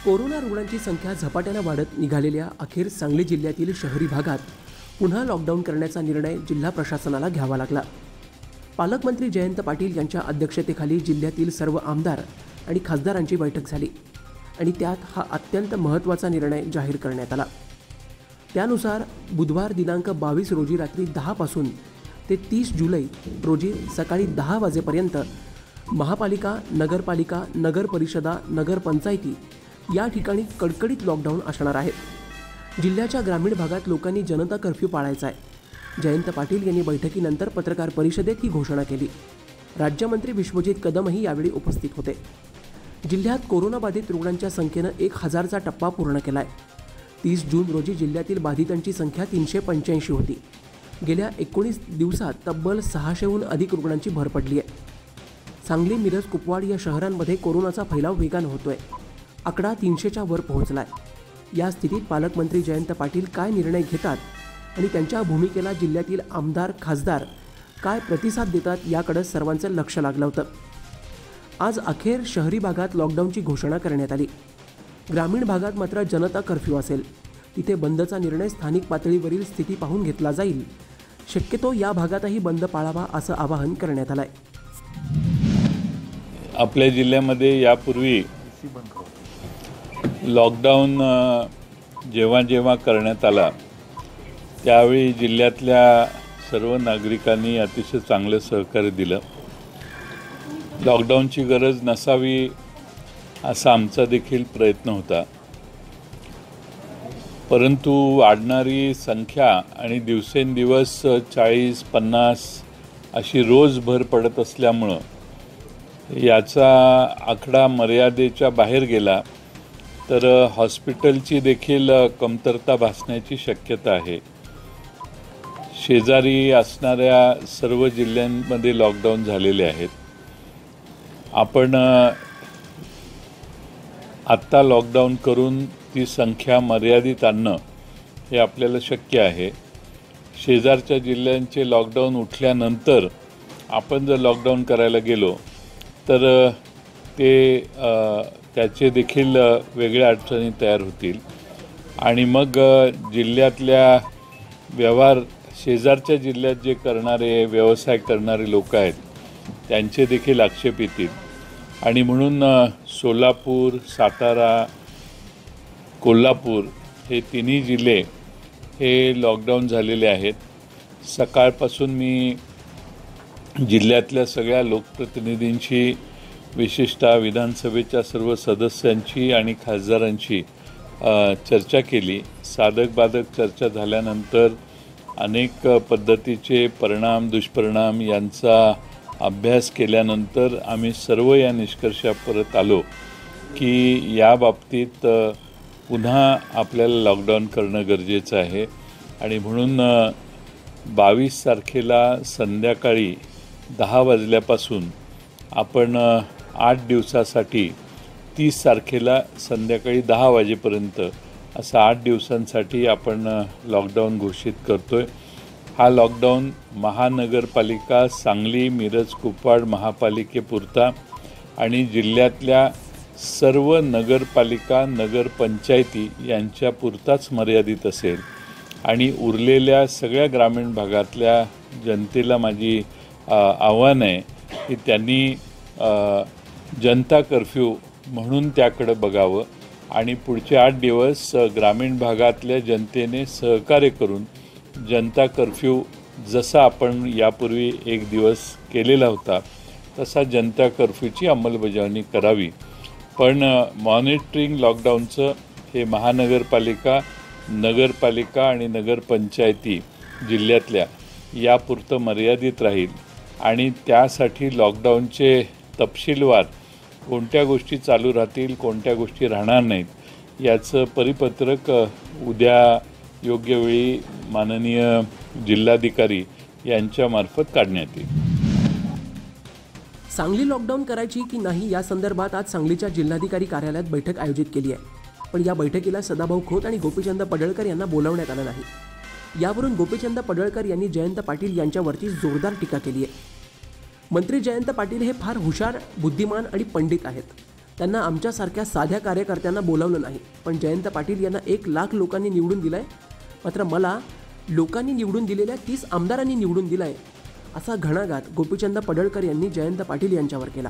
Corona रुग्णांची संख्या झपाट्याने वाढत निघालेल्या अखेर सांगली जिल्ह्यातील शहरी भागात पुन्हा लॉकडाऊन करण्याचा निर्णय जिल्हा प्रशासनाला घ्यावा लागला। पालकमंत्री जयंत पाटील यांच्या अध्यक्षतेखाली जिल्ह्यातील सर्व आमदार आणि खासदारांची बैठक झाली आणि त्यात हा अत्यंत महत्त्वाचा निर्णय जाहीर करण्यात आला। त्यानुसार बुधवार दिनांक 22 रोजी रात्री 10 पासून ते 30 जुलै रोजी सकाळी 10 वाजेपर्यंत महापालिका, नगरपालिका, नगर परिषदा, नगरपंचायती या ठिकाणी कडकडीत लॉकडाऊन असणार आहे। जिल्ह्याच्या ग्रामीण भागात लोकांनी जनता कर्फ्यू पाळायचा आहे। जयंत पाटील यांनी बैठकीनंतर पत्रकार परिषदेत ही घोषणा केली। राज्यमंत्री विश्वजित कदमही यावेळी उपस्थित होते। जिल्ह्यात कोरोनाबाधित रुग्णांच्या संख्येनं 1000चा टप्पा पूर्ण केलाय। 30 जून रोजी जिल्ह्यातील बाधितांची संख्या 385 होती। गेल्या 19 दिवसात तब्बल 600हून अधिक रुग्णांची भर पडली आहे। सांगली, मिरज, कुपवाड या शहरांमध्ये कोरोनाचा फैलाव वेगाने होतोय। आकडा 300च्या वर पोहोचलाय। या स्थितीत पालकमंत्री जयंत पाटील काय निर्णय घेतात आणि त्यांच्या भूमिकेला जिल्ह्यातील आमदार, खासदार काय प्रतिसाद देतात याकडे सर्वांचं लक्ष लागलं होतं। आज अखेर शहरी भागात लॉकडाऊनची घोषणा करण्यात आली। ग्रामीण भागात मात्र जनता कर्फ्यू असेल। तिथे बंदचा निर्णय स्थानिक पातळीवरील स्थिती पाहून घेतला जाईल। शक्यतो या भागातही बंद पाळावा असं आवाहन करण्यात आलंय। आपल्या जिल्ह्यामध्ये यापूर्वी लॉकडाऊन जेव्हा जेव्हा करण्यात आला त्यावेळी जिल्ह्यातल्या सर्व नागरिकांनी अतिशय चांगलं सहकार्य दिलं। लॉकडाऊनची गरज नसावी असा आमचा देखील प्रयत्न होता, परंतु वाढणारी संख्या आणि दिवसेंदिवस 40-50 अशी रोज भर पडत असल्यामुळं याचा आकडा मर्यादेच्या बाहेर गेला तर हॉस्पिटलची देखील कमतरता भासण्याची शक्यता आहे। शेजारी असणाऱ्या सर्व जिल्ह्यांमध्ये लॉकडाऊन झालेले आहेत। आपण आत्ता लॉकडाऊन करून ती संख्या मर्यादित आणणं हे आपल्याला शक्य आहे। शेजारच्या जिल्ह्यांचे लॉकडाऊन उठल्यानंतर आपण जर लॉकडाऊन करायला गेलो तर त्याचे देखील वेगळ्या अडचणी तयार होतील आणि मग जिल्ह्यातल्या व्यवहार शेजारच्या जिल्ह्यात जे करणारे व्यवसाय करणारे लोक आहेत त्यांचे देखील आक्षेप येतील आणि म्हणून सोलापूर, सातारा, कोल्हापूर हे तिन्ही जिल्हे हे लॉकडाऊन झालेले आहेत। सकाळपासून मी जिल्ह्यातल्या सगळ्या लोकप्रतिनिधींशी, विशेषतः विधानसभेच्या सर्व सदस्यांची आणि खासदारांची चर्चा केली। साधक बाधक चर्चा झाल्यानंतर अनेक पद्धतीचे परिणाम, दुष्परिणाम यांचा अभ्यास केल्यानंतर आम्ही सर्व या निष्कर्षापर्यंत आलो की या बाबतीत पुन्हा आपल्याला लॉकडाऊन करणं गरजेचं आहे आणि म्हणून 22 तारखेला संध्याकाळी 10 वाजल्यापासून आपण 8 दिवसासाठी 30 तारखेला संध्याकाळी 10 वाजेपर्यंत असं 8 दिवसांसाठी आपण लॉकडाऊन घोषित करतोय। हा लॉकडाऊन महानगरपालिका सांगली, मिरज, कुपवाड महापालिकेपुरता आणि जिल्ह्यातल्या सर्व नगरपालिका, नगरपंचायती यांच्यापुरताच मर्यादित असेल आणि उरलेल्या सगळ्या ग्रामीण भागातल्या जनतेला माझी आव्हान आहे की त्यांनी जनता कर्फ्यू म्हणून त्याकडे बघावं आणि पुढचे 8 दिवस ग्रामीण भागातल्या जनतेने सहकार्य करून जनता कर्फ्यू जसा आपण यापूर्वी 1 दिवस केलेला होता तसा जनता कर्फ्यूची अंमलबजावणी करावी। पण मॉनिटरिंग लॉकडाऊनचं हे महानगरपालिका, नगरपालिका आणि नगरपंचायती जिल्ह्यातल्या यापुरतं मर्यादित राहील आणि त्यासाठी लॉकडाऊनचे तपशीलवार कोणत्या गोष्टी चालू राहतील, कोणत्या गोष्टी राहणार नाहीत याचं परिपत्रक उद्या योग्य वेळी माननीय जिल्हाधिकारी यांच्यामार्फत काढण्यात येईल। सांगली लॉकडाऊन करायची की नाही या संदर्भात आज सांगलीच्या जिल्हाधिकारी कार्यालयात बैठक आयोजित केली आहे, पण या बैठकीला सदाभाऊ खोत आणि गोपीचंद पडळकर यांना बोलावण्यात आलं नाही। यावरून गोपीचंद पडळकर यांनी जयंत पाटील यांच्यावरती जोरदार टीका केली आहे। मंत्री जयंत पाटील हे फार हुशार, बुद्धिमान आणि पंडित आहेत। त्यांना आमच्यासारख्या साध्या कार्यकर्त्यांना बोलावलं नाही, पण जयंत पाटील यांना 1,00,000 लोकांनी निवडून दिलं आहे, मात्र मला लोकांनी निवडून दिलेल्या 30 आमदारांनी निवडून दिलं आहे, असा घणाघात गोपीचंद पडळकर यांनी जयंत पाटील यांच्यावर केला.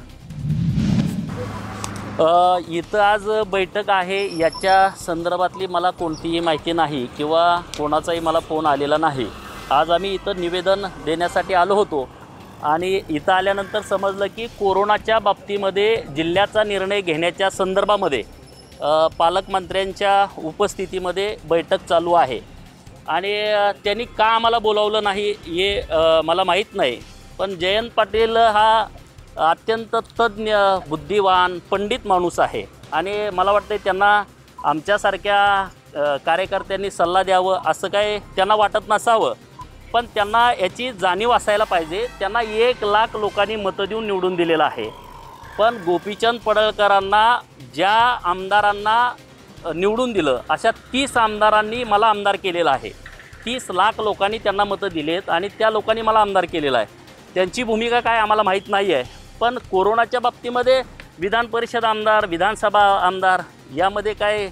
इथं आज बैठक आहे याच्या संदर्भातली मला कोणतीही माहिती नाही किंवा कोणाचाही मला फोन आलेला नाही. आज आम्ही इथं निवेदन देण्यासाठी आलो होतो आणि इथं आल्यानंतर समजलं की कोरोनाच्या बाबतीमध्ये जिल्ह्याचा निर्णय घेण्याच्या संदर्भामध्ये पालकमंत्र्यांच्या उपस्थितीमध्ये बैठक चालू आहे आणि त्यांनी का आम्हाला बोलावलं नाही हे मला माहीत नाही. पण जयंत पाटील हा अत्यंत तज्ज्ञ, बुद्धिवान, पंडित माणूस आहे आणि मला वाटतं त्यांना आमच्यासारख्या कार्यकर्त्यांनी सल्ला द्यावं असं काय त्यांना वाटत नसावं. पण त्यांना याची जाणीव असायला पाहिजे. त्यांना 1,00,000 लोकांनी मतं देऊन निवडून दिलेलं आहे. पण गोपीचंद पडळकरांना ज्या आमदारांना निवडून दिलं अशा 30 आमदारांनी मला आमदार केलेला आहे. 30,00,000 लोकांनी त्यांना मतं दिलेत आणि त्या लोकांनी मला आमदार केलेला आहे. त्यांची भूमिका काय आम्हाला माहीत नाही आहे. पण कोरोनाच्या बाबतीमध्ये विधान परिषद आमदार, विधानसभा आमदार यामध्ये काय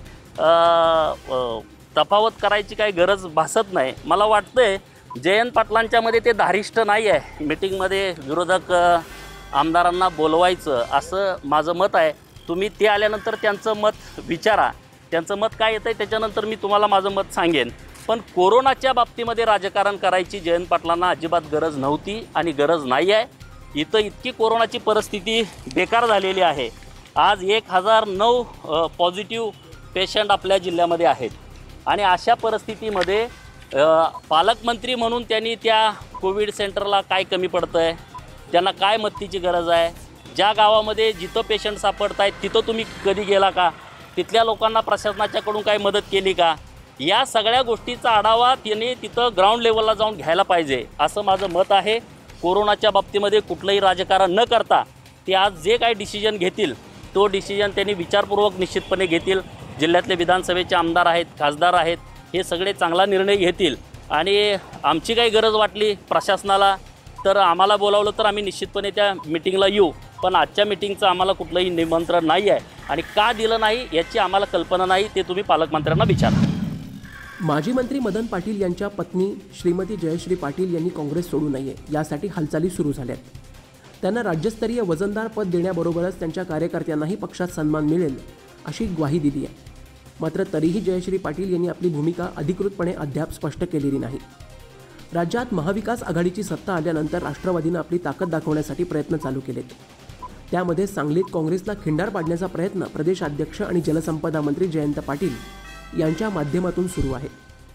तफावत करायची काही गरज भासत नाही. मला वाटतंय जयंत पाटलांच्यामध्ये ते धारिष्ट नाही आहे मीटिंगमध्ये विरोधक आमदारांना बोलवायचं, असं माझं मत आहे. तुम्ही ते आल्यानंतर त्यांचं मत विचारा, त्यांचं मत काय येतं आहे त्याच्यानंतर मी तुम्हाला माझं मत सांगेन. पण कोरोनाच्या बाबतीमध्ये राजकारण करायची जयंत पाटलांना अजिबात गरज नव्हती आणि गरज नाही आहे. इथं इतकी कोरोनाची परिस्थिती बेकार झालेली आहे. आज 1,009 पॉझिटिव्ह पेशंट आपल्या जिल्ह्यामध्ये आहेत आणि अशा परिस्थितीमध्ये पालकमंत्री म्हणून त्यांनी त्या कोविड सेंटरला काय कमी पडतं आहे, त्यांना काय मदतीची गरज आहे, ज्या गावामध्ये जिथं पेशंट सापडत आहेत तिथं तुम्ही कधी गेला का, तिथल्या लोकांना प्रशासनाच्याकडून काय मदत केली का, या सगळ्या गोष्टीचा आढावा त्यांनी तिथं ग्राउंड लेवलला जाऊन घ्यायला पाहिजे असं माझं मत आहे. कोरोनाच्या बाबतीमध्ये कुठलंही राजकारण न करता ते आज जे काही डिसिजन घेतील तो डिसिजन त्यांनी विचारपूर्वक निश्चितपणे घेतील. जिल्ह्यातले विधानसभेचे आमदार आहेत, खासदार आहेत, हे सगळे चांगला निर्णय घेतील आणि आमची काही गरज वाटली प्रशासनाला तर आम्हाला बोलावलं तर आम्ही निश्चितपणे त्या मीटिंगला येऊ. पण आजच्या मीटिंगचं आम्हाला कुठलंही निमंत्रण नाही आहे आणि का दिलं नाही याची आम्हाला कल्पना नाही. ते तुम्ही पालकमंत्र्यांना विचारा. माजी मंत्री मदन पाटील यांच्या पत्नी श्रीमती जयश्री पाटील यांनी काँग्रेस सोडू नये यासाठी हालचाली सुरू झाल्यात. त्यांना राज्यस्तरीय वजनदार पद देण्याबरोबरच त्यांच्या कार्यकर्त्यांनाही पक्षात सन्मान मिळेल अशी ग्वाही दिली आहे. मात्र तरीही जयश्री पाटील यांनी आपली भूमिका अधिकृतपणे अद्याप स्पष्ट केलेली नाही. राज्यात महाविकास आघाडीची सत्ता आल्यानंतर राष्ट्रवादीनं आपली ताकद दाखवण्यासाठी प्रयत्न चालू केलेत. त्यामध्ये सांगलीत काँग्रेसला खिंडार पाडण्याचा प्रयत्न प्रदेशाध्यक्ष आणि जलसंपदा मंत्री जयंत पाटील यांच्या माध्यमातून सुरू आहे.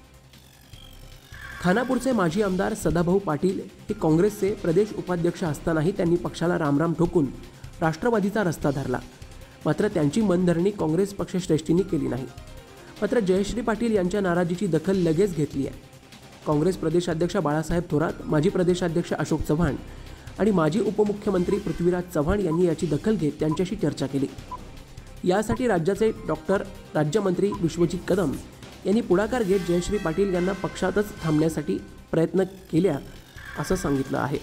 खानापूरचे माजी आमदार सदाभाऊ पाटील हे काँग्रेसचे प्रदेश उपाध्यक्ष असतानाही त्यांनी पक्षाला रामराम ठोकून राष्ट्रवादीचा रस्ता धरला. मात्र त्यांची मनधरणी काँग्रेस पक्षश्रेष्ठींनी केली नाही. मात्र जयश्री पाटील यांच्या नाराजीची दखल लगेच घेतली आहे. काँग्रेस प्रदेशाध्यक्ष बाळासाहेब थोरात, माजी प्रदेशाध्यक्ष अशोक चव्हाण आणि माजी उपमुख्यमंत्री पृथ्वीराज चव्हाण यांनी याची दखल घेत त्यांच्याशी चर्चा केली. यासाठी राज्याचे राज्यमंत्री विश्वजित कदम यांनी पुढाकार घेत जयश्री पाटील यांना पक्षातच थांबण्यासाठी प्रयत्न केल्या असं सांगितलं आहे.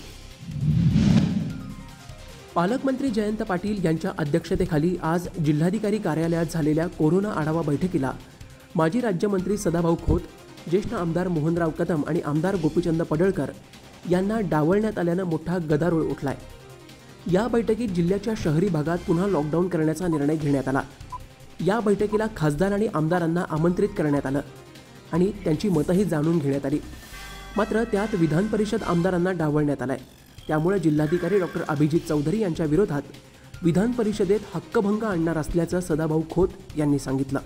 पालकमंत्री जयंत पाटील यांच्या अध्यक्षतेखाली आज जिल्हाधिकारी कार्यालयात झालेल्या कोरोना आढावा बैठकीला माजी राज्यमंत्री सदाभाऊ खोत, ज्येष्ठ आमदार मोहनराव कदम आणि आमदार गोपीचंद पडळकर यांना डावलण्यात आल्यानं मोठा गदारोळ उठलाय. या बैठकीत जिल्ह्याच्या शहरी भागात पुन्हा लॉकडाऊन करण्याचा निर्णय घेण्यात आला. या बैठकीला खासदार आणि आमदारांना आमंत्रित करण्यात आलं आणि त्यांची मतंही जाणून घेण्यात आली. मात्र त्यात विधान परिषद आमदारांना डावलण्यात आलंय. त्यामुळे जिल्हाधिकारी डॉक्टर अभिजित चौधरी यांच्या विरोधात विधान परिषदेत हक्कभंग आणणार असल्याचं सदाभाऊ खोत यांनी सांगितलं.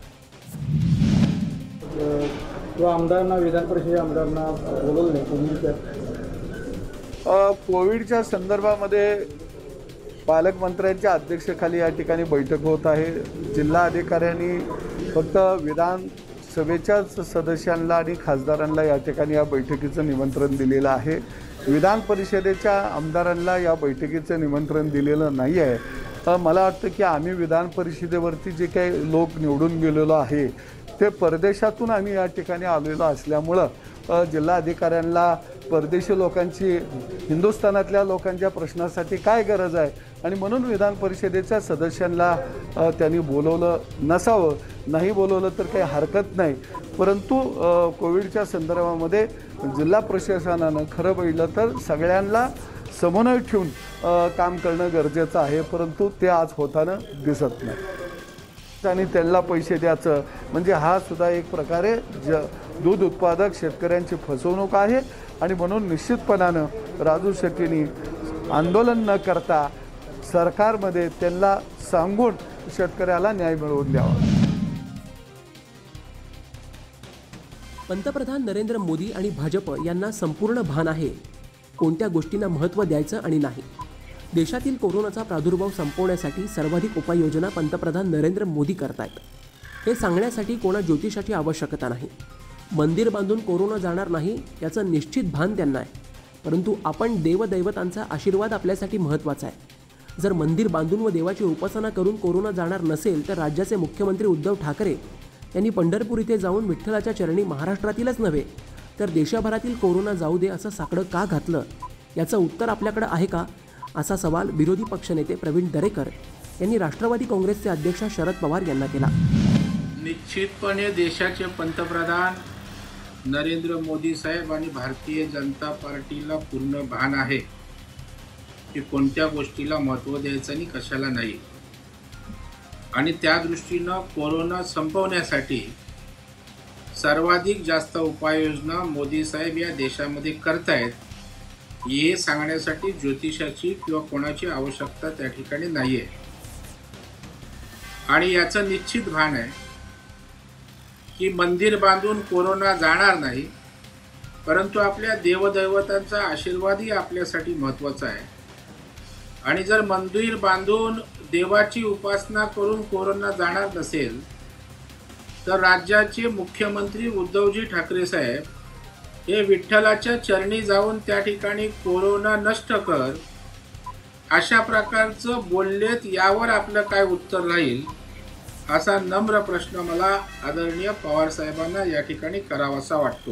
आमदारांना विधान परिषद आमदारांना बोलवलं कोविडच्या संदर्भामध्ये पालकमंत्र्यांच्या अध्यक्षतेखाली या ठिकाणी बैठक होत आहे. जिल्हा अधिकाऱ्यांनी फक्त विधानसभेच्याच सदस्यांना आणि खासदारांना या ठिकाणी या बैठकीचं निमंत्रण दिलेलं आहे. विधान परिषदेच्या आमदारांना या बैठकीचं निमंत्रण दिलेलं नाही आहे. तर मला वाटतं की आम्ही विधान परिषदेवरती जे काही लोक निवडून गेलेलो आहे ते परदेशातून आम्ही या ठिकाणी आलेलो असल्यामुळं जिल्हा अधिकाऱ्यांना परदेशी लोकांची हिंदुस्थानातल्या लोकांच्या प्रश्नासाठी काय गरज आहे आणि म्हणून विधान परिषदेच्या सदस्यांना त्यांनी बोलवलं नसावं. नाही बोलवलं तर काही हरकत नाही, परंतु कोविडच्या संदर्भामध्ये जिल्हा प्रशासनानं खरं बघितलं तर सगळ्यांना समन्वय ठेवून काम करणं गरजेचं आहे, परंतु ते आज होताना दिसत नाही आणि त्यांना पैसे द्यायचं म्हणजे हा सुद्धा एक प्रकारे दूध उत्पादक शेतकऱ्यांची फसवणूक आहे. आणि म्हणून निश्चितपणानं राजू शेट्टींनी आंदोलन न करता सरकारमध्ये त्यांना सांगून शेतकऱ्याला न्याय मिळवून द्यावा. पंतप्रधान नरेंद्र मोदी आणि भाजप यांना संपूर्ण भान आहे कोणत्या गोष्टींना महत्त्व द्यायचं आणि नाही. देशातील कोरोनाचा प्रादुर्भाव संपवण्यासाठी सर्वाधिक उपाययोजना पंतप्रधान नरेंद्र मोदी करतायत. हे सांगण्यासाठी कोणा ज्योतिषाची आवश्यकता नाही. मंदिर बांधून कोरोना जाणार नाही याचं निश्चित भान त्यांना आहे, परंतु आपण देवदैवतांचा आशीर्वाद आपल्यासाठी महत्त्वाचा आहे. जर मंदिर बांधून व देवाची उपासना करून कोरोना जाणार नसेल तर राज्याचे मुख्यमंत्री उद्धव ठाकरे यांनी पंढरपूर इथे जाऊन विठ्ठलाच्या चरणी महाराष्ट्रातीलच नव्हे तर देशभरातील कोरोना जाऊ दे असं साकडं का घातलं याचं उत्तर आपल्याकडे आहे का, असा सवाल विरोधी पक्षनेते प्रवीण दरेकर यांनी राष्ट्रवादी काँग्रेसचे अध्यक्ष शरद पवार यांना केला. निश्चितपणे देशाचे पंतप्रधान नरेंद्र मोदी साहेब आणि भारतीय जनता पार्टीला पूर्ण भान आहे की कोणत्या गोष्टीला महत्त्व द्यायचं आणि कशाला नाही. आणि त्या दृष्टीनं कोरोना संपवण्यासाठी सर्वाधिक जास्त उपाययोजना मोदी साहेब या देशामध्ये करतायत हे सांगण्यासाठी ज्योतिषाची किंवा कोणाची आवश्यकता त्या ठिकाणी नाही आहे. आणि याचं निश्चित भान आहे की मंदिर बांधून कोरोना जाणार नाही, परंतु आपल्या देवदैवतांचा आशीर्वादही आपल्यासाठी महत्त्वाचा आहे. आणि जर मंदिर बांधून देवाची उपासना करून कोरोना जाणार नसेल तर राज्याचे मुख्यमंत्री उद्धवजी ठाकरे साहेब हे विठ्ठलाच्या चरणी जाऊन त्या ठिकाणी कोरोना नष्ट कर अशा प्रकारचं बोललेत, यावर आपलं काय उत्तर राहील असा नम्र प्रश्न मला आदरणीय पवार साहेबांना या ठिकाणी करावासा वाटतो.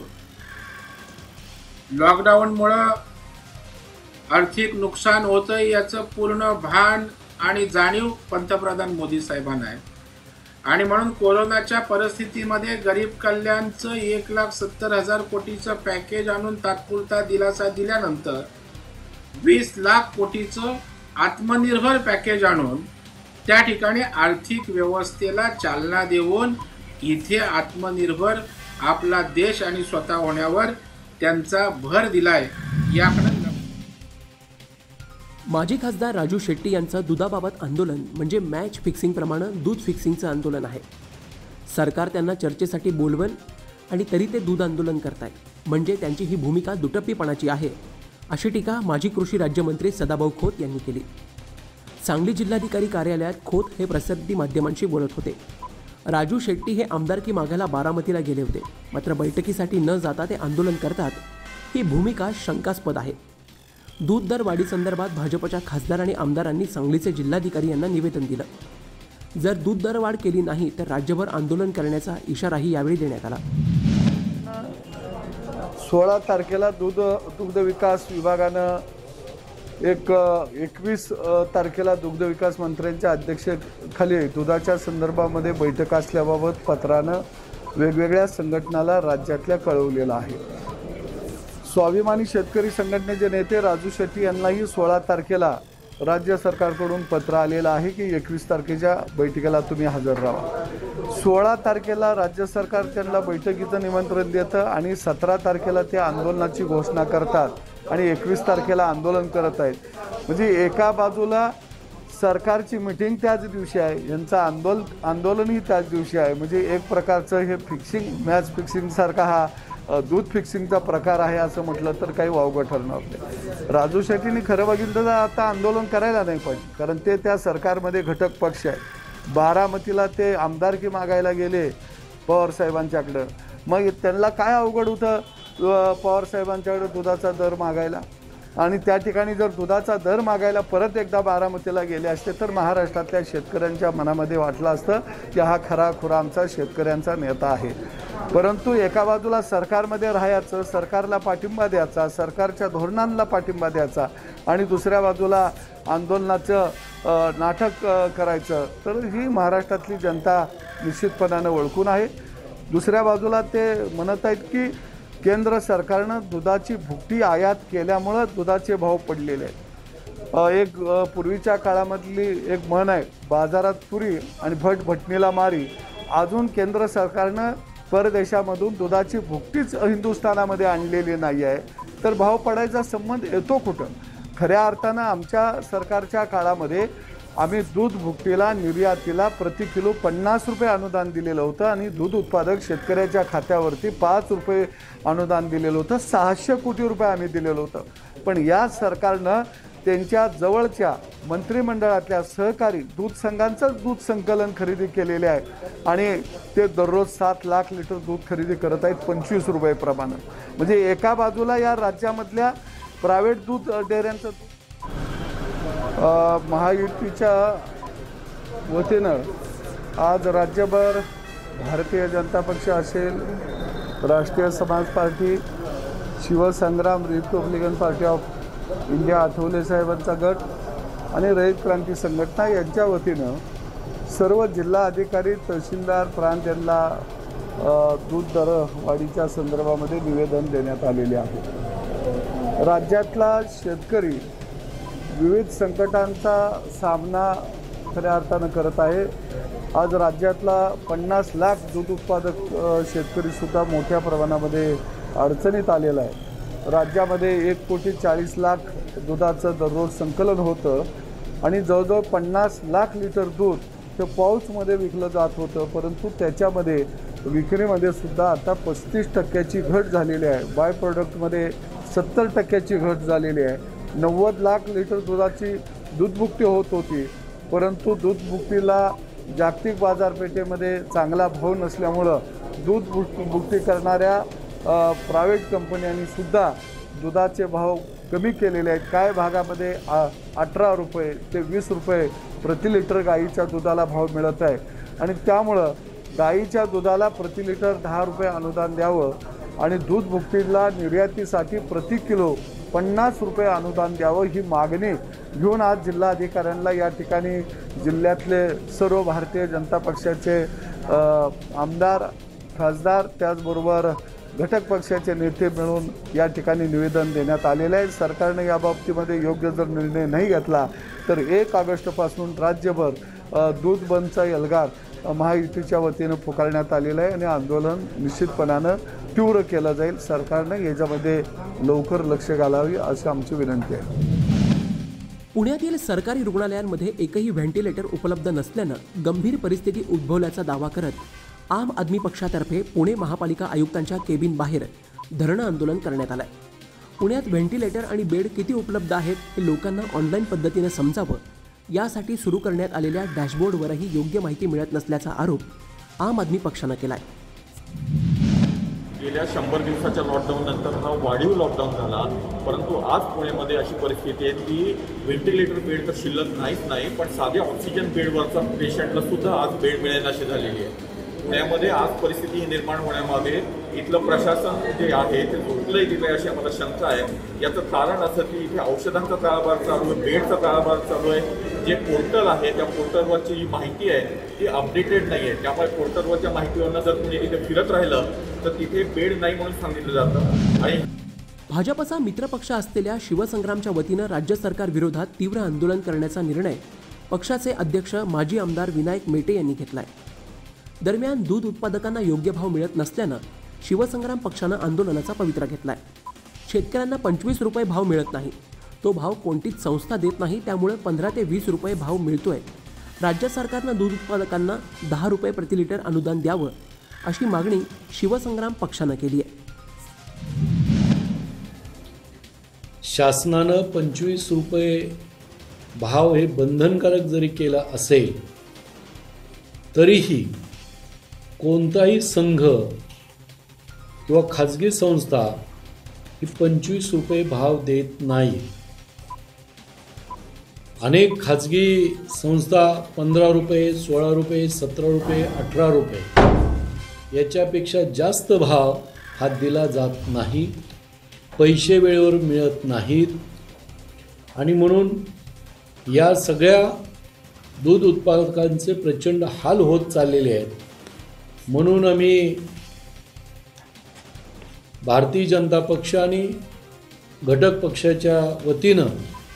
लॉकडाऊनमुळं आर्थिक नुकसान होतं याचं पूर्ण भान आणि जाणीव पंतप्रधान मोदी साहेबांना आहे. आणि म्हणून कोरोनाच्या परिस्थितीमध्ये गरीब कल्याणचं 1,70,000 कोटीचं पॅकेज आणून तात्पुरता दिलासा दिल्यानंतर 20 लाख कोटीचं आत्मनिर्भर पॅकेज आणून त्या ठिकाणी आर्थिक व्यवस्थेला चालना देऊन इथे आत्मनिर्भर आपला देश आणि स्वतः होण्यावर त्यांचा भर दिलाय. याकडे माजी खासदार राजू शेट्टी यांचं दुधाबाबत आंदोलन म्हणजे मॅच फिक्सिंगप्रमाणे दूध फिक्सिंगचं आंदोलन आहे. सरकार त्यांना चर्चेसाठी बोलवल आणि तरी ते दूध आंदोलन करतायत, म्हणजे त्यांची ही भूमिका दुटप्पीपणाची आहे, अशी टीका माजी कृषी राज्यमंत्री सदाभाऊ खोत यांनी केली. सांगली जिल्हाधिकारी कार्यालयात खोत हे प्रसिद्धी माध्यमांशी बोलत होते. राजू शेट्टी हे आमदारकी मागायला बारामतीला गेले होते, मात्र बैठकीसाठी न जाता ते आंदोलन करतात, ही भूमिका शंकास्पद आहे. दूध दर वाढीसंदर्भात भाजपच्या खासदार आणि आमदारांनी सांगलीचे जिल्हाधिकारी यांना निवेदन दिलं. जर दूध दर वाढ केली नाही तर राज्यभर आंदोलन करण्याचा इशाराही यावेळी देण्यात आला. 16 तारखेला दुग्ध विकास विभागानं 21 तारखेला दुग्ध विकास मंत्र्यांच्या अध्यक्षतेखाली दुधाच्या संदर्भामध्ये बैठक असल्याबाबत पत्रानं वेगवेगळ्या संघटनाला राज्यातल्या कळवलेलं आहे. स्वाभिमानी शेतकरी संघटनेचे नेते राजू शेट्टी यांनाही 16 तारखेला राज्य सरकारकडून पत्र आलेलं आहे की 21 तारखेच्या बैठकीला तुम्ही हजर राहा. 16 तारखेला राज्य सरकार त्यांना बैठकीचं निमंत्रण देतं आणि 17 तारखेला ते आंदोलनाची घोषणा करतात आणि 21 तारखेला आंदोलन करत आहेत. म्हणजे एका बाजूला सरकारची मिटिंग त्याच दिवशी आहे, यांचं आंदोलनही त्याच दिवशी आहे. म्हणजे एक प्रकारचं हे फिक्सिंग मॅच फिक्सिंगसारखा हा दूध फिक्सिंगचा प्रकार आहे असं म्हटलं तर काही वावगं ठरणार नाही. राजू शेट्टींनी खरं बघितलं तर आता आंदोलन करायला नाही पाहिजे, कारण ते त्या सरकारमध्ये घटक पक्ष आहे. बारामतीला ते आमदारकी मागायला गेले पवारसाहेबांच्याकडं, मग त्यांना काय अवघड होतं पवारसाहेबांच्याकडे दुधाचा दर मागायला. आणि त्या ठिकाणी जर दुधाचा दर मागायला परत एकदा बारामतीला गेले असते तर महाराष्ट्रातल्या शेतकऱ्यांच्या मनामध्ये वाटलं असतं की हा खरा खुरा आमचा शेतकऱ्यांचा नेता आहे. परंतु एका बाजूला सरकारमध्ये राहायचं, सरकारला पाठिंबा द्यायचा, सरकारच्या धोरणांना पाठिंबा द्यायचा आणि दुसऱ्या बाजूला आंदोलनाचं नाटक करायचं, तर ही महाराष्ट्रातली जनता निश्चितपणानं ओळखून आहे. दुसऱ्या बाजूला ते म्हणत आहेत की केंद्र सरकारनं दुधाची भुकटी आयात केल्यामुळं दुधाचे भाव पडलेले आहेत. एक पूर्वीच्या काळामधली एक म्हण आहे, बाजारात पुरी आणि भटभटणीला मारी. अजून केंद्र सरकारनं परदेशामधून दुधाची भुकटीच हिंदुस्थानामध्ये आणलेली नाही आहे, तर भाव पडायचा संबंध येतो कुठं? खऱ्या अर्थानं आमच्या सरकारच्या काळामध्ये आम्ही दूध भुकटीला, निर्यातीला प्रति किलो 50 रुपये अनुदान दिलेलं होतं आणि दूध उत्पादक शेतकऱ्याच्या खात्यावरती 5 रुपये अनुदान दिलेलं होतं. 600 कोटी रुपये आम्ही दिलेलं होतं. पण या सरकारनं त्यांच्या जवळच्या मंत्रिमंडळातल्या सहकारी दूध संघांचंच दूध संकलन खरेदी केलेले आहे आणि ते दररोज 7 लाख लिटर दूध खरेदी करत आहेत 25 रुपये प्रमाणे. म्हणजे एका बाजूला या राज्यामधल्या प्रायव्हेट दूध डेअऱ्यांचं महायुतीच्या वतीनं आज राज्यभर भारतीय जनता पक्ष असेल, Rashtriya Samaj Party, Shivsangram Republican Party of India Athawale साहेबांचा गट आणि रयत क्रांती संघटना यांच्या वतीनं सर्व जिल्हा अधिकारी, तहसीलदार, प्रांत यांना दूध दर वाढीच्या संदर्भामध्ये निवेदन देण्यात आलेले आहे. राज्यातला शेतकरी विविध संकटांचा सामना खऱ्या अर्थानं करत आहे. आज राज्यातला 50 लाख दूध उत्पादक शेतकरीसुद्धा मोठ्या प्रमाणामध्ये अडचणीत आलेला आहे. राज्यामध्ये 1,40,00,000 दुधाचं दररोज संकलन होतं आणि जवळजवळ 50 लाख लिटर दूध ते पाऊचमध्ये विकलं जात होतं, परंतु त्याच्यामध्ये विक्रीमध्ये सुद्धा आता 35% घट झालेली आहे. बाय प्रोडक्टमध्ये 70% घट झालेली आहे. 90 लाख लिटर दुधाची दूधभुकटी होत होती, परंतु दूधभुकटीला जागतिक बाजारपेठेमध्ये चांगला भाव नसल्यामुळं दूधभुकटी करणाऱ्या प्रायव्हेट कंपन्यांनी सुद्धा दुधाचे भाव कमी केलेले आहेत. काही भागामध्ये 18 रुपये ते 20 रुपये प्रति लिटर गाईच्या दुधाला भाव मिळत आहे आणि त्यामुळं गाईच्या दुधाला प्रति लिटर 10 रुपये अनुदान द्यावं आणि दूध भुकटीला निर्यातीसाठी प्रति किलो 50 रुपये अनुदान द्यावं ही मागणी घेऊन आज जिल्हाधिकाऱ्यांना या ठिकाणी जिल्ह्यातले सर्व भारतीय जनता पक्षाचे आमदार, खासदार, त्याचबरोबर घटक पक्षाचे नेते मिळून या ठिकाणी निवेदन देण्यात आलेलं आहे. सरकारने या बाबतीमध्ये योग्य जर निर्णय नाही घेतला तर 1 ऑगस्टपासून राज्यभर दूध बंदचा एल्गार महायुतीच्या वतीनं पुकारण्यात आलेला आहे आणि आंदोलन निश्चितपणानं तीव्र केलं जाईल. सरकारनं याच्यामध्ये लवकर लक्ष घालावी अशी आमची विनंती आहे. पुण्यातील सरकारी रुग्णालयांमध्ये एकही व्हेंटिलेटर उपलब्ध नसल्यानं गंभीर परिस्थिती उद्भवल्याचा दावा करत आम आदमी पक्षातर्फे पुणे महापालिका आयुक्तांच्या केबिन बाहेर धरणं आंदोलन करण्यात आलं. पुण्यात व्हेंटिलेटर आणि बेड किती उपलब्ध आहेत हे लोकांना ऑनलाईन पद्धतीनं समजावं यासाठी सुरू करण्यात आलेल्या डॅशबोर्डवरही योग्य माहिती मिळत नसल्याचा आरोप आम आदमी पक्षानं केला आहे. गेल्या 100 दिवसाच्या लॉकडाऊननंतर हा वाढीव लॉकडाऊन झाला, परंतु आज पुण्यामध्ये अशी परिस्थिती आहे की व्हेंटिलेटर बेड तर शिल्लक नाहीच नाही, पण साध्या ऑक्सिजन बेडवरचा पेशंटला सुद्धा आज बेड मिळेनाशी झालेली आहे. पुण्यामध्ये आज परिस्थिती निर्माण होण्यामागे इथलं प्रशासन जे आहे ते झोपलंय तिथे अशी आम्हाला शंका आहे. याचं कारण असं की इथे औषधांचा काळाबार चालू आहे, बेडचा काळाबार चालू आहे. जे पोर्टल आहे त्या पोर्टलवरची जी माहिती आहे ती अपडेटेड नाही आहे. त्यामुळे पोर्टलवरच्या माहितीवरनं जर कुणी तिथे फिरत राहिलं तर तिथे बेड नाही म्हणून सांगितलं जातं. आणि भाजपचा मित्रपक्ष असलेल्या शिवसंग्रामच्या वतीनं राज्य सरकार विरोधात तीव्र आंदोलन करण्याचा निर्णय पक्षाचे अध्यक्ष माजी आमदार विनायक मेटे यांनी घेतलाय. दरम्यान दूध उत्पादकांना योग्य भाव मिळत नसल्यानं शिवसंग्राम पक्षानं आंदोलनाचा पवित्रा घेतलाय. शेतकऱ्यांना 25 रुपये भाव मिळत नाही, तो भाव कोणतीच संस्था देत नाही, त्यामुळे 15 ते 20 रुपये भाव मिळतोय. राज्य सरकारनं दूध उत्पादकांना 10 रुपये प्रति लिटर अनुदान द्यावं अशी मागणी शिवसंग्राम पक्षानं केली आहे. शासनानं 25 रुपये भाव हे बंधनकारक जरी केलं असेल तरीही कोणताही संघ किंवा खाजगी संस्था ही 25 रुपये भाव देत नाही. अनेक खाजगी संस्था 15 रुपये, 16 रुपये, 17 रुपये, 18 रुपये याच्यापेक्षा जास्त भाव हा दिला जात नाही, पैसे वेळेवर मिळत नाहीत आणि म्हणून या सगळ्या दूध उत्पादकांचे प्रचंड हाल होत चाललेले आहेत. म्हणून आम्ही भारतीय जनता पक्ष आणि घटक पक्षाच्या वतीनं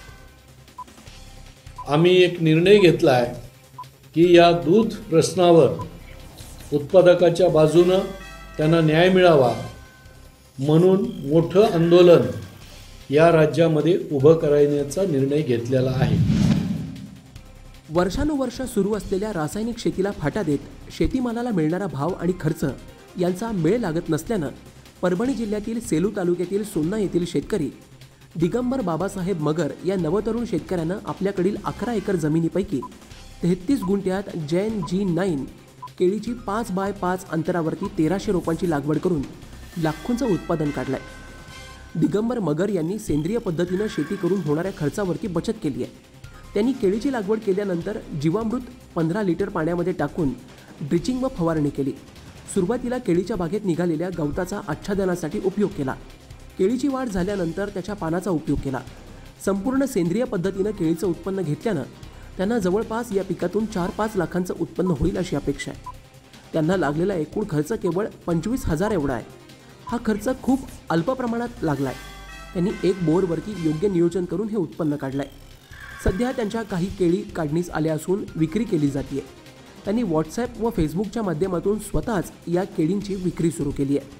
आम्ही एक निर्णय घेतला आहे की या दूध प्रश्नावर उत्पादकाच्या बाजूनं त्यांना न्याय मिळावा म्हणून मोठं आंदोलन या राज्यामध्ये उभं करण्याचा निर्णय घेतलेला आहे. वर्षानुवर्ष सुरू असलेल्या रासायनिक शेतीला फाटा देत शेतीमालाला मिळणारा भाव आणि खर्च यांचा मेळ लागत नसल्यानं परभणी जिल्ह्यातील सेलू तालुक्यातील सोन्ना येथील शेतकरी दिगंबर बाबासाहेब मगर या नवतरुण शेतकऱ्यानं आपल्याकडील 11 एकर जमिनीपैकी 33 गुंठ्यात जैन G9 केळीची 5x5 अंतरावरती 1300 रोपांची लागवड करून लाखोंचं उत्पादन काढलंय. दिगंबर मगर यांनी सेंद्रिय पद्धतीनं शेती करून होणाऱ्या खर्चावरती बचत केली आहे. त्यांनी केळीची लागवड केल्यानंतर जीवामृत 15 लिटर पाण्यामध्ये टाकून ड्रिचिंग व फवारणी केली. सुरुवातीला केळीच्या बागेत निघालेल्या गवताचा आच्छादनासाठी उपयोग केला. केळीची वाढ झाल्यानंतर त्याच्या पानाचा उपयोग केला. संपूर्ण सेंद्रिय पद्धतीनं केळीचं उत्पन्न घेतल्यानं त्यांना जवळपास या पिकातून 4-5 लाखांचं उत्पन्न होईल अशी अपेक्षा आहे. त्यांना लागलेला एकूण खर्च केवळ 25,000 एवढा आहे. हा खर्च खूप अल्प प्रमाणात लागला आहे. त्यांनी एक बोरवरती योग्य नियोजन करून हे उत्पन्न काढलं आहे. सध्या त्यांच्या काही केळी काढणीस आल्या असून विक्री केली जाते. त्यांनी व्हॉट्सॲप व फेसबुकच्या माध्यमातून स्वतःच या केळींची विक्री सुरू केली आहे.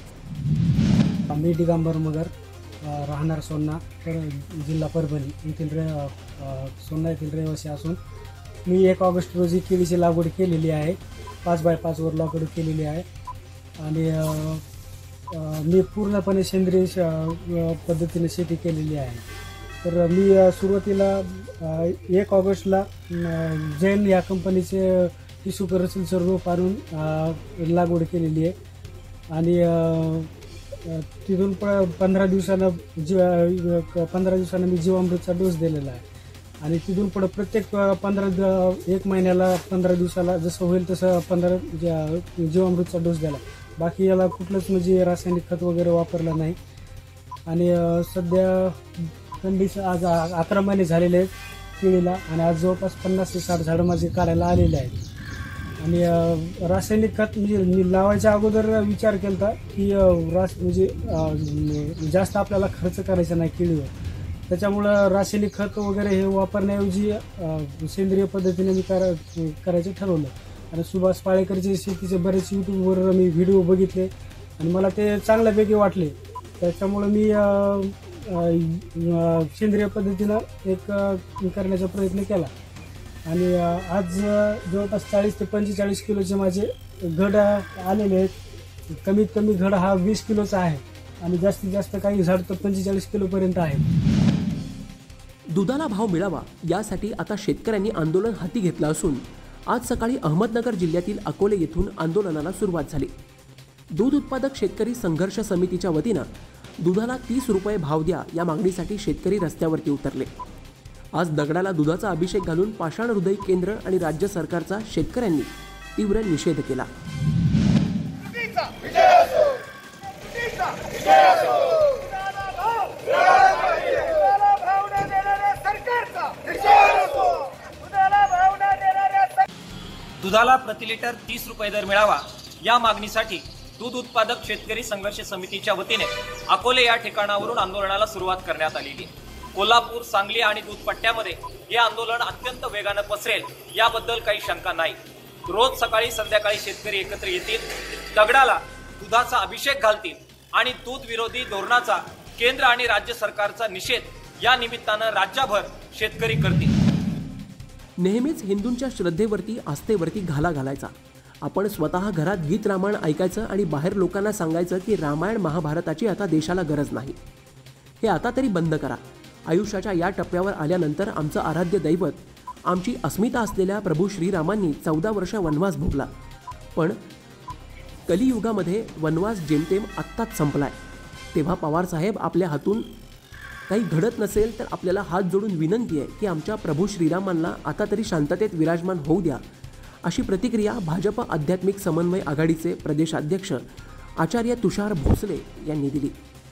मी दिगंबर मगर राहणार सोन्ना जिल्हा परभणी येथील सोन्ना येथील रहिवासी असून मी 1 ऑगस्ट रोजी केळीची लागवड केलेली आहे. 5x5 वर लागवड केलेली आहे आणि मी पूर्णपणे सेंद्रिय पद्धतीने शेती केलेली आहे. तर मी सुरुवातीला 1 ऑगस्टला जैन या कंपनीचे टिश्यू करसीलचं रोप आणून लागवड केलेली आहे आणि तिथून 15 दिवसानं मी जीवामृतचा डोस दिलेला आहे आणि तिथून पुढं प्रत्येक 1 महिन्याला 15 दिवसाला जसं होईल तसं 15 जीवामृतचा डोस दिला. बाकी याला कुठलंच म्हणजे रासायनिक खत वगैरे वापरलं नाही आणि सध्या कंडिशन आज 11 महिने झालेले आहेत केळीला आणि आज जवळपास 50 ते 60 झाडं माझे काढायला आलेले आहेत. आणि रासायनिक खत म्हणजे मी लावायच्या अगोदर विचार केला होता की म्हणजे जास्त आपल्याला खर्च करायचा नाही केळीवर. त्याच्यामुळं रासायनिक खत वगैरे हे वापरण्याऐवजी सेंद्रिय पद्धतीने मी करायचं ठरवलं. आणि सुभाष पाळेकरचे शेतीचे बरेच यूट्यूबवर मी व्हिडिओ बघितले आणि मला ते चांगल्यापैकी वाटले. त्याच्यामुळं मी सेंद्रिय पद्धतीनं एक करण्याचा प्रयत्न केला आणि आज जवळपास 40 ते 45 किलोचे माझे घड आलेले आहेत. कमीत कमी घड हा 20 किलोचा आहे आणि जास्तीत जास्त काही झाड तर 45 किलोपर्यंत आहे. दुधाला भाव मिळावा यासाठी आता शेतकऱ्यांनी आंदोलन हाती घेतलं असून आज सकाळी अहमदनगर जिल्ह्यातील अकोले येथून आंदोलनाला सुरुवात झाली. दूध उत्पादक शेतकरी संघर्ष समितीच्या वतीनं दुधाला 30 रुपये भाव द्या या मागणीसाठी शेतकरी रस्त्यावरती उतरले. आज दगडाला दुधाचा अभिषेक घालून पाषाण हृदय केंद्र आणि राज्य सरकारचा शेतकऱ्यांनी तीव्र निषेध केला. दुधाला प्रति लिटर 30 रुपये दर मिळावा या मागणीसाठी दूध उत्पादक शेतकरी संघर्ष समितीच्या वतीने अकोले या ठिकाणावरून आंदोलनाला सुरुवात करण्यात आलेली आहे. कोल्हापूर, सांगली आणि दूध पट्ट्यामध्ये हे आंदोलन अत्यंत वेगानं पसरेल याबद्दल काही शंका नाही. रोज सकाळी संध्याकाळी शेतकरी एकत्र येतील, दगडाला दुधाचा अभिषेक घालतील आणि दूध विरोधी धोरणाचा केंद्र आणि राज्य सरकारचा निषेध या निमित्तानं राज्यभर शेतकरी करतील. नेहमीच हिंदूंच्या श्रद्धेवरती आस्थेवरती घाला घालायचा. आपण स्वतः घरात गीत रामायण ऐकायचं आणि बाहेर लोकांना सांगायचं की रामायण महाभारताची आता देशाला गरज नाही. हे आता तरी बंद करा. आयुष्याच्या या टप्प्यावर आल्यानंतर आमचं आराध्य दैवत, आमची अस्मिता असलेल्या प्रभू श्रीरामांनी 14 वर्ष वनवास भोगला. पण कलियुगामध्ये वनवास जेमतेम आत्ताच संपलाय. तेव्हा पवारसाहेब आपल्या हातून काही घडत नसेल तर आपल्याला हात जोडून विनंती आहे की आमच्या प्रभू श्रीरामांना आता तरी शांततेत विराजमान होऊ द्या अशी प्रतिक्रिया भाजप आध्यात्मिक समन्वय आघाडीचे प्रदेशाध्यक्ष आचार्य तुषार भोसले यांनी दिली.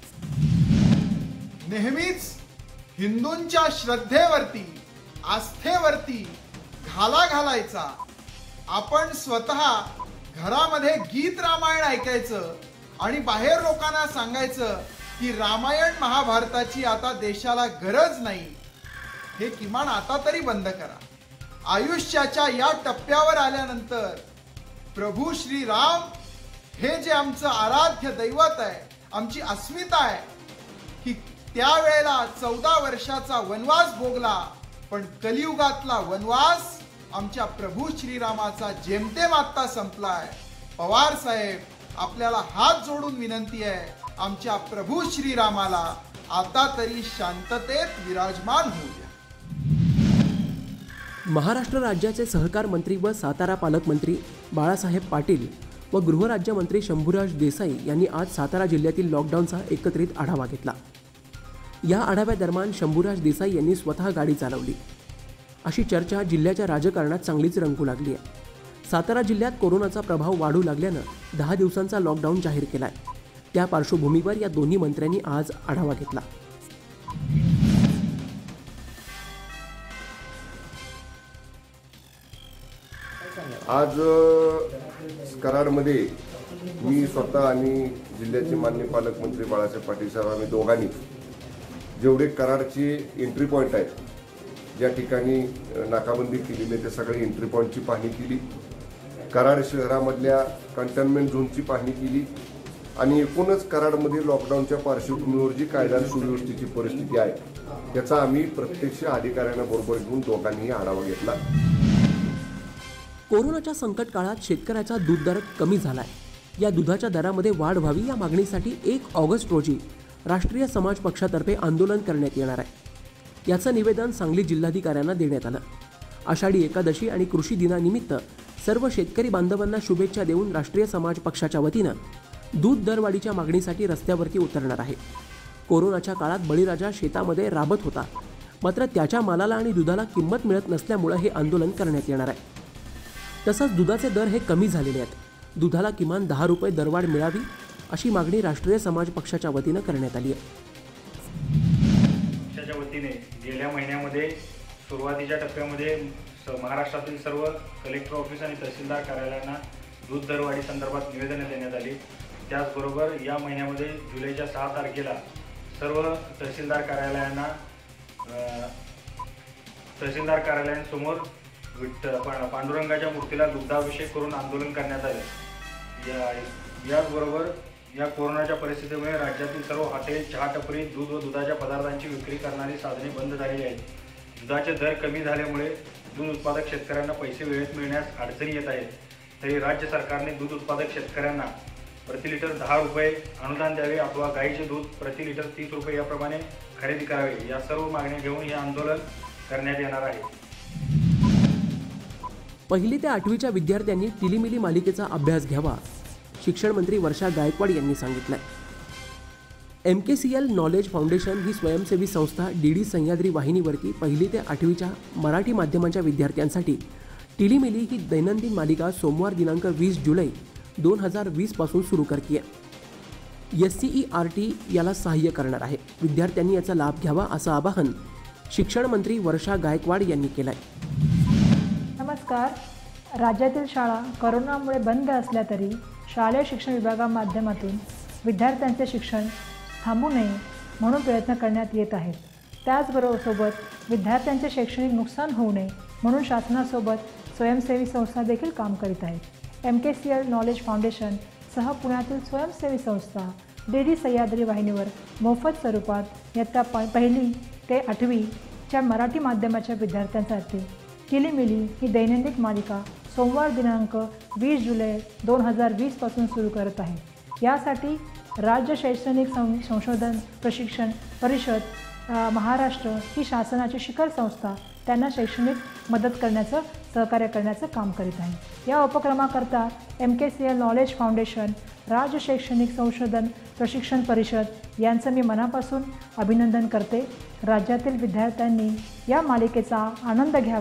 नेहमीच हिंदूंच्या श्रद्धेवरती, आस्थेवरती घाला घालायचा. आपण स्वतः घरामध्ये गीत रामायण ऐकायचं आणि बाहेर लोकांना सांगायचं की रामायण महाभारताची आता देशाला गरज नाही. हे किमान आता तरी बंद करा. आयुष्याच्या या टप्प्यावर आल्यानंतर प्रभू श्री राम हे जे आमचं आराध्य दैवत आहे, आमची अस्मिता आहे, की त्यावेळेला 14 वर्षाचा वनवास भोगला, पण कलियुगातला वनवास आमच्या प्रभू श्रीरामाचा जेमतेम आत्ता संपलाय. पवार साहेब, आपल्याला हात जोडून विनंती आहे, आमच्या प्रभू श्रीरामाला आता तरी शांततेत विराजमान होऊ द्या. महाराष्ट्र राज्याचे सहकार मंत्री व सातारा पालकमंत्री बाळासाहेब पाटील व गृहराज्यमंत्री शंभूराज देसाई यांनी आज सातारा जिल्ह्यातील लॉकडाऊनचा एकत्रित आढावा घेतला. या आढाव्यादरम्यान शंभूराज देसाई यांनी स्वतः गाडी चालवली. अशी चर्चा जिल्ह्याच्या राजकारणात चांगलीच रंगू लागली आहे. सातारा जिल्ह्यात कोरोनाचा प्रभाव वाढू लागल्यानं 10 दिवसांचा लॉकडाऊन जाहीर केलाय. त्या पार्श्वभूमीवर या दोन्ही मंत्र्यांनी आज आढावा घेतला. आज कराडमध्ये मी स्वतः आणि जिल्ह्याचे माननीय पालकमंत्री बाळासाहेब पाटील साहेब आम्ही दोघांनी जेवढे कराडचे एंट्री पॉईंट आहेत, ज्या ठिकाणी नाकाबंदी केलेली आहे, त्या सगळ्या एंट्री पॉईंटची पाहणी केली. कराड शहरामधल्या कंटेनमेंट झोनची पाहणी केली आणि एकूणच कराडमध्ये लॉकडाऊनच्या पार्श्वभूमीवर जी कायदा आणि सुव्यवस्थेची परिस्थिती आहे त्याचा आम्ही प्रत्यक्ष अधिकाऱ्यांना बरोबर घेऊन दोघांनीही आढावा घेतला. कोरोनाच्या संकट काळात शेतकऱ्याचा दूध दर कमी झालाय. या दुधाच्या दरामध्ये वाढ व्हावी या मागणीसाठी 1 ऑगस्ट रोजी राष्ट्रीय समाज पक्षातर्फे आंदोलन करण्यात येणार आहे. याचं निवेदन सांगली जिल्हाधिकाऱ्यांना देण्यात आलं. आषाढी एकादशी आणि कृषी दिनानिमित्त सर्व शेतकरी बांधवांना शुभेच्छा देऊन राष्ट्रीय समाज पक्षाच्या वतीनं दूध दरवाढीच्या मागणीसाठी रस्त्यावरती उतरणार आहे. कोरोनाच्या काळात बळीराजा शेतामध्ये राबत होता, मात्र त्याच्या मालाला आणि दुधाला किंमत मिळत नसल्यामुळे हे आंदोलन करण्यात येणार आहे. तसंच दुधाचे दर हे कमी झालेले आहेत. दुधाला किमान 10 रुपये दरवाढ मिळावी अशी मागणी राष्ट्रीय समाज पक्षाच्या वतीनं करण्यात आली आहे. पक्षाच्या वतीने गेल्या महिन्यामध्ये सुरुवातीच्या टप्प्यामध्ये महाराष्ट्रातील सर्व कलेक्टर ऑफिस आणि तहसीलदार कार्यालयांना दूध दरवाढी संदर्भात निवेदने देण्यात आली. त्याचबरोबर या महिन्यामध्ये जुलैच्या 6 तारखेला सर्व तहसीलदार कार्यालयांसमोर पांडुरंगाच्या मूर्तीला दुग्धाभिषेक करून आंदोलन करण्यात आले. याचबरोबर या कोरोनाच्या परिस्थितीमुळे राज्यातील सर्व हॉटेल, चहा टपरी, दूध व दुधाच्या पदार्थांची विक्री करणारी साधने बंद झालेली आहेत. दुधाचे दर कमी झाल्यामुळे दूध उत्पादक शेतकऱ्यांना पैसे वेळेत मिळण्यास अडचणी येत आहेत. तरी राज्य सरकारने दूध उत्पादक शेतकऱ्यांना प्रति लिटर 10 रुपये अनुदान द्यावे अथवा गाईचे दूध प्रति लिटर 30 रुपये याप्रमाणे खरेदी करावे. या सर्व मागण्या घेऊन हे आंदोलन करण्यात येणार आहे. 1ली ते 8वीच्या विद्यार्थ्यांनी टिलीमिली मालिकेचा अभ्यास घ्यावा, शिक्षण मंत्री वर्षा गायकवाड यांनी सांगितलंय. MKCL नॉलेज फाउंडेशन ही स्वयंसेवी संस्था DD सह्याद्री वाहिनीवरती 1ली ते 8वीच्या मराठी माध्यमांच्या विद्यार्थ्यांसाठी टिलीमिली ही दैनंदिन मालिका सोमवार दिनांक 20 जुलै 2020 पासून सुरू करते आहे. SCERT याला सहाय्य करणार आहे. विद्यार्थ्यांनी याचा लाभ घ्यावा असं आवाहन शिक्षण मंत्री वर्षा गायकवाड यांनी केलं आहे. नमस्कार. राज्यातील शाळा कोरोनामुळे बंद असल्या तरी शालेय शिक्षण विभागामाध्यमातून विद्यार्थ्यांचे शिक्षण थांबू नये म्हणून प्रयत्न करण्यात येत आहेत. त्याचबरोबर विद्यार्थ्यांचे शैक्षणिक नुकसान होऊ नये म्हणून शासनासोबत स्वयंसेवी संस्था देखील काम करीत आहेत. MKCL नॉलेज फाउंडेशन सह पुण्यातील स्वयंसेवी संस्था DD सह्याद्री वाहिनीवर मोफत स्वरूपात इयत्ता 1ली ते 8वीच्या मराठी माध्यमाच्या विद्यार्थ्यांसाठी टिलीमिली ही दैनंदिन मालिका सोमवार दिनांक 20 जुलै 2020 पासून सुरू करत आहे. यासाठी राज्य शैक्षणिक संशोधन प्रशिक्षण परिषद महाराष्ट्र ही शासनाची शिखर संस्था त्यांना शैक्षणिक मदत करण्याचं, सहकार्य करण्याचं काम करीत आहे. या उपक्रमाकरता MKCL नॉलेज फाउंडेशन, राज्य शैक्षणिक संशोधन प्रशिक्षण परिषद यांचं मी मनापासून अभिनंदन करते. राज्यातील विद्यार्थ्यांनी या मालिकेचा आनंद घ्यावा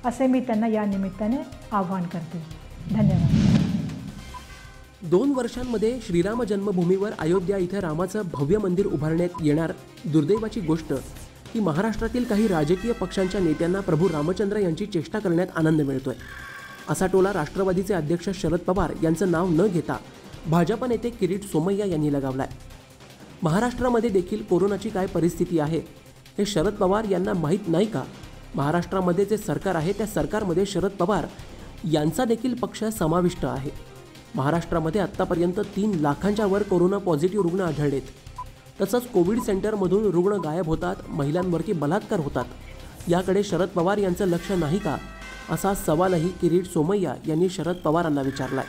असे मी त्यांना या निमित्ताने आवाहन करते. धन्यवाद. 2 वर्षांमध्ये श्रीराम जन्मभूमीवर अयोध्या इथं रामाचं भव्य मंदिर उभारण्यात येणार. दुर्दैवाची गोष्ट की महाराष्ट्रातील काही राजकीय पक्षांच्या नेत्यांना प्रभू रामचंद्र यांची चेष्टा करण्यात आनंद मिळतोय. असा टोला राष्ट्रवादीचे अध्यक्ष शरद पवार यांचं नाव न घेता भाजप नेते किरीट सोमय्या यांनी लगावलाय. महाराष्ट्रामध्ये देखील कोरोनाची काय परिस्थिती आहे हे शरद पवार यांना माहीत नाही का? महाराष्ट्रामध्ये जे सरकार आहे त्या सरकारमध्ये शरद पवार यांचा देखील पक्ष समाविष्ट आहे. महाराष्ट्रामध्ये आत्तापर्यंत 3 लाखांच्या वर कोरोना पॉझिटिव्ह रुग्ण आढळलेत. तसंच कोविड सेंटरमधून रुग्ण गायब होतात, महिलांवरती बलात्कार होतात. याकडे शरद पवार यांचं लक्ष नाही का, असा सवालही किरीट सोमय्या यांनी शरद पवारांना विचारलाय.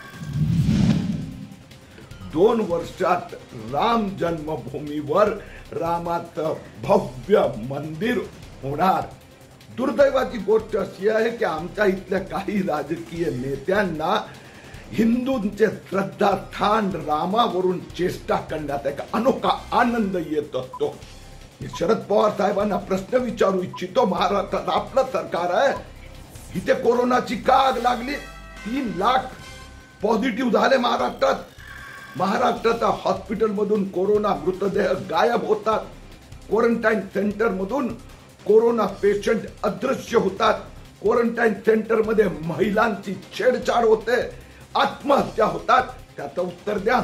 2 वर्षात राम जन्मभूमीवर रामाचं भव्य मंदिर होणार. दुर्दैवाची गोष्ट अशी आहे की आमच्या इथल्या काही राजकीय नेत्यांना हिंदूंचे श्रद्धास्थान रामावरून चेष्टा करण्यात एक अनोखा आनंद येत असतो. मी शरद पवार साहेबांना प्रश्न विचारू इच्छितो. महाराष्ट्रात आपलं सरकार आहे, इथे कोरोनाची का आग लागली? 3 लाख पॉझिटिव्ह झाले महाराष्ट्रात. महाराष्ट्राच्या हॉस्पिटलमधून कोरोना मृतदेह गायब होतात. क्वारंटाईन सेंटरमधून कोरोना पेशंट अदृश्य होतात. क्वारंटाईन सेंटरमध्ये महिलांची छेडछाड होते, आत्महत्या होतात. त्याचं उत्तर द्या.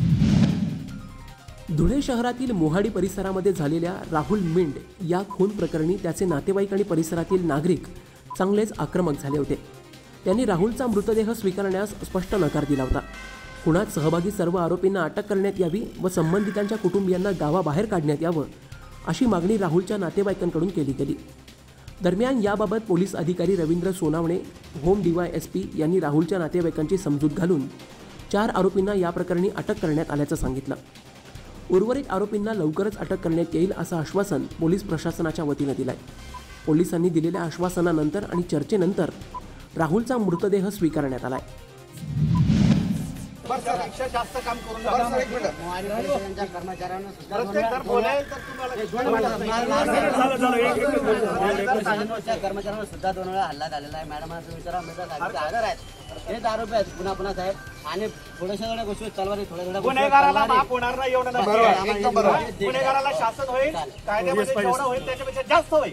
धुळे शहरातील मोहाडी परिसरामध्ये झालेल्या राहुल मिंड या खून प्रकरणी त्याचे नातेवाईक आणि परिसरातील नागरिक चांगलेच आक्रमक झाले होते. त्यांनी राहुलचा मृतदेह स्वीकारण्यास स्पष्ट नकार दिला होता. खुनात सहभागी सर्व आरोपींना अटक करण्यात यावी व संबंधितांच्या कुटुंबियांना गावाबाहेर काढण्यात यावं अशी मागणी राहुलच्या नातेवाईकांकडून केली गेली. दरम्यान याबाबत पोलीस अधिकारी रवींद्र सोनावणे, होम DYSP यांनी राहुलच्या नातेवाईकांची समजूत घालून 4 आरोपींना या प्रकरणी अटक करण्यात आल्याचं सांगितलं. उर्वरित आरोपींना लवकरच अटक करण्यात येईल असं आश्वासन पोलीस प्रशासनाच्या वतीनं दिलंय. पोलिसांनी दिलेल्या आश्वासनानंतर आणि चर्चेनंतर राहुलचा मृतदेह स्वीकारण्यात आलाय. जास्त काम करून कर्मचाऱ्यांवर सुद्धा 2 वेळा हल्ला झालेला आहे. मॅडमांचा विचारा आजार आहेत, हे आरोपी आहेत पुन्हा पुन्हा साहेब. आणि थोड्याशा गोष्टी चालवा, थोड्या गुन्हेगाराला माफ होणार नाही एवढं नाही. गुन्हेगाराला शासन होईल, कायद्यामध्ये जेवढं होईल त्याच्यापेक्षा जास्त होईल.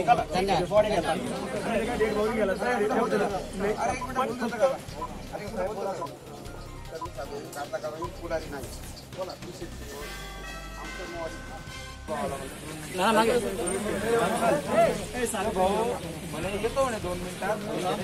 येतो म्हणे 2 मिनिटात.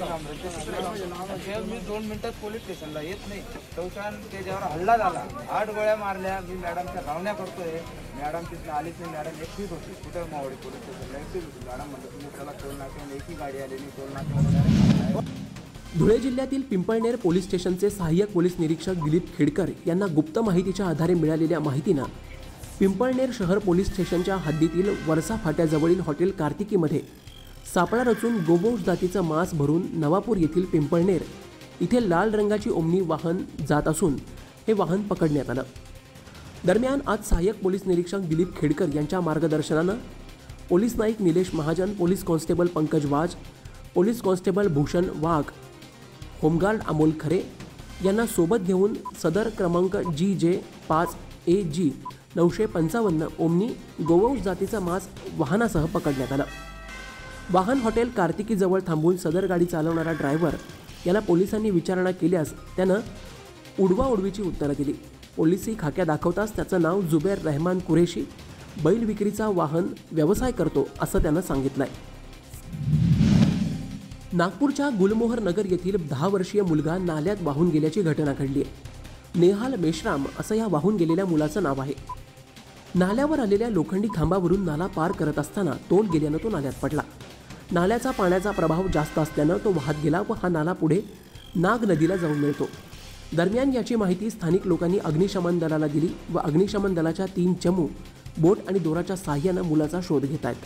मी 2 मिनिटात पोलीस स्टेशनला येत नाही. तवशान त्याच्यावर हल्ला झाला, 8 गोळ्या मारल्या. मी मॅडमच्या धावण्या करतोय, मॅडम तिथं आलीच नाही. मॅडम एकटीच होती कुठं मावडी पोलीस स्टेशनला एकटीच होती. मॅडम म्हणतो तुम्ही त्याला टोल नाक्यावर एकही गाडी आली नाही. टोल नाक्यावर धुळे जिल्ह्यातील पिंपळनेर पोलीस स्टेशनचे सहाय्यक पोलीस निरीक्षक दिलीप खेडकर यांना गुप्त माहितीच्या आधारे मिळालेल्या माहितीनं पिंपळनेर शहर पोलीस स्टेशनच्या हद्दीतील वरसा फाट्याजवळील हॉटेल कार्तिकीमध्ये सापळा रचून गोवंश जातीचं मांस भरून नवापूर येथील पिंपळनेर इथे लाल रंगाची ओमनी वाहन जात असून हे वाहन पकडण्यात आलं. दरम्यान आज सहाय्यक पोलीस निरीक्षक दिलीप खेडकर यांच्या मार्गदर्शनानं police Naik Nilesh Mahajan, police constable Pankaj Waj, police constable Bhushan Wagh, home guard Amol Khare यांना सोबत घेऊन सदर क्रमांक GJ 5 AG 955 ओमनी गोवंश जातीचा मांस वाहनासह पकडण्यात आलं. वाहन हॉटेल कार्तिकीजवळ थांबून सदर गाडी चालवणारा ड्रायव्हर याला पोलिसांनी विचारणा केल्यास त्यानं उडवाउडवीची उत्तरं दिली. पोलिसी खाक्या दाखवताच त्याचं नाव जुबेर रहमान कुरेशी, बैल विक्रीचा वाहन व्यवसाय करतो असं त्यानं सांगितलंय. नागपूरच्या गुलमोहर नगर येथील 10 वर्षीय मुलगा नाल्यात वाहून गेल्याची घटना घडली आहे. नेहाल मेश्राम असं या वाहून गेलेल्या मुलाचं नाव आहे. नाल्यावर आलेल्या लोखंडी खांबावरून नाला पार करत असताना तोल गेल्यानं तो नाल्यात पडला. नाल्याचा पाण्याचा प्रभाव जास्त असल्यानं तो वाहत गेला व हा नाला पुढे नाग नदीला जाऊन मिळतो. दरम्यान याची माहिती स्थानिक लोकांनी अग्निशमन दलाला दिली व अग्निशमन दलाच्या 3 चमू बोट आणि दोराच्या साहाय्यानं मुलाचा शोध घेत आहेत.